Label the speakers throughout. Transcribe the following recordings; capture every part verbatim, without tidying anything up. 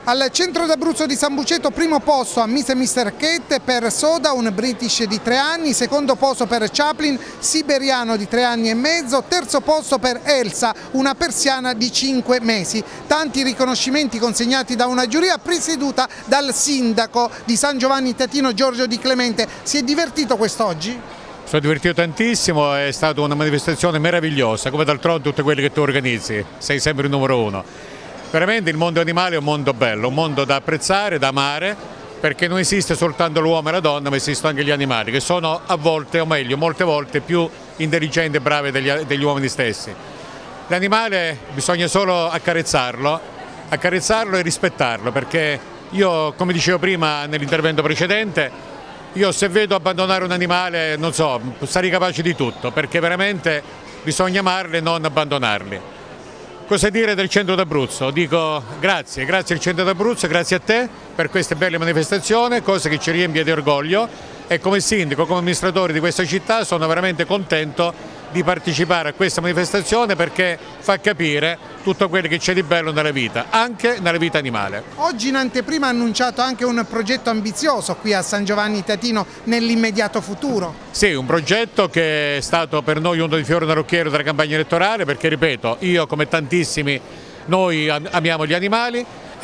Speaker 1: Al centro d'Abruzzo di San Buceto, primo posto a Miss e mister Cat per Soda, un British di tre anni, secondo posto per Chaplin, siberiano di tre anni e mezzo, terzo posto per Elsa, una persiana di cinque mesi. Tanti riconoscimenti consegnati da una giuria presieduta dal sindaco di San Giovanni Teatino, Giorgio Di Clemente. Si è divertito quest'oggi?
Speaker 2: Sono divertito tantissimo, è stata una manifestazione meravigliosa, come d'altronde tutte quelle che tu organizzi, sei sempre il numero uno. Veramente il mondo animale è un mondo bello, un mondo da apprezzare, da amare, perché non esiste soltanto l'uomo e la donna, ma esistono anche gli animali, che sono a volte, o meglio, molte volte più intelligenti e bravi degli, degli uomini stessi. L'animale bisogna solo accarezzarlo, accarezzarlo e rispettarlo, perché io, come dicevo prima nell'intervento precedente, io se vedo abbandonare un animale, non so, sarei capace di tutto, perché veramente bisogna amarli e non abbandonarli. Cosa dire del centro d'Abruzzo? Dico grazie, grazie al centro d'Abruzzo, grazie a te per queste belle manifestazioni, cosa che ci riempie di orgoglio, e come sindaco, come amministratore di questa città sono veramente contento di partecipare a questa manifestazione, perché fa capire tutto quello che c'è di bello nella vita, anche nella vita animale.
Speaker 1: Oggi in anteprima ha annunciato anche un progetto ambizioso qui a San Giovanni Teatino nell'immediato futuro.
Speaker 2: Sì, un progetto che è stato per noi uno dei fiori all'occhiello della campagna elettorale, perché ripeto, io come tantissimi, noi amiamo gli animali,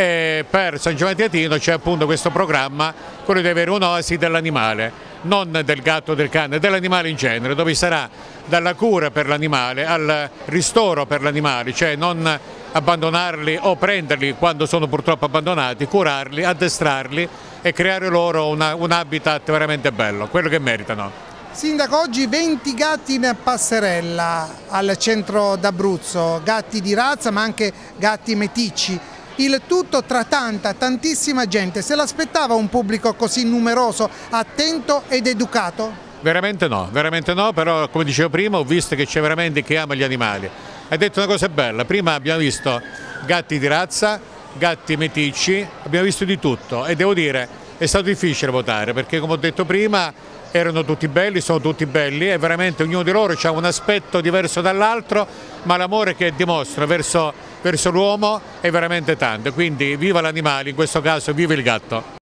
Speaker 2: e per San Giovanni Teatino c'è appunto questo programma, quello di avere un'oasi dell'animale, non del gatto o del cane, dell'animale in genere, dove sarà dalla cura per l'animale al ristoro per l'animale, cioè non abbandonarli o prenderli quando sono purtroppo abbandonati, curarli, addestrarli e creare loro una, un habitat veramente bello, quello che meritano.
Speaker 1: Sindaco, oggi venti gatti in passerella al centro d'Abruzzo, gatti di razza ma anche gatti meticci. Il tutto tra tanta, tantissima gente. Se l'aspettava un pubblico così numeroso, attento ed educato?
Speaker 2: Veramente no, veramente no, però come dicevo prima ho visto che c'è veramente chi ama gli animali. Hai detto una cosa bella, prima abbiamo visto gatti di razza, gatti meticci, abbiamo visto di tutto e devo dire è stato difficile votare, perché come ho detto prima erano tutti belli, sono tutti belli e veramente ognuno di loro ha un aspetto diverso dall'altro, ma l'amore che dimostra verso, verso l'uomo è veramente tanto, quindi viva l'animale, in questo caso viva il gatto.